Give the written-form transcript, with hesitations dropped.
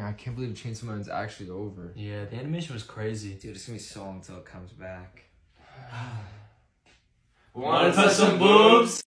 I can't believe Chainsaw Man is actually over. Yeah, the animation was crazy. Dude, it's gonna be so long until it comes back. Wanna touch some boobs?